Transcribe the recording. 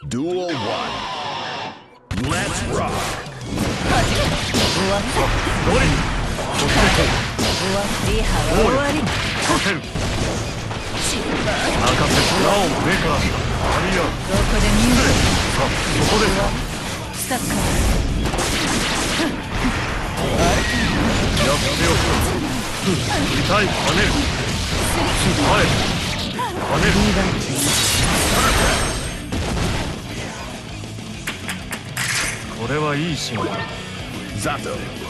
Duel 1. Let's rock. 終わり。 かける。任せなお上からありや。 どこで見る。 さあここでスタッカー。 やってよ。痛い跳ねる。前跳ねる。これはいい仕事。 Zato.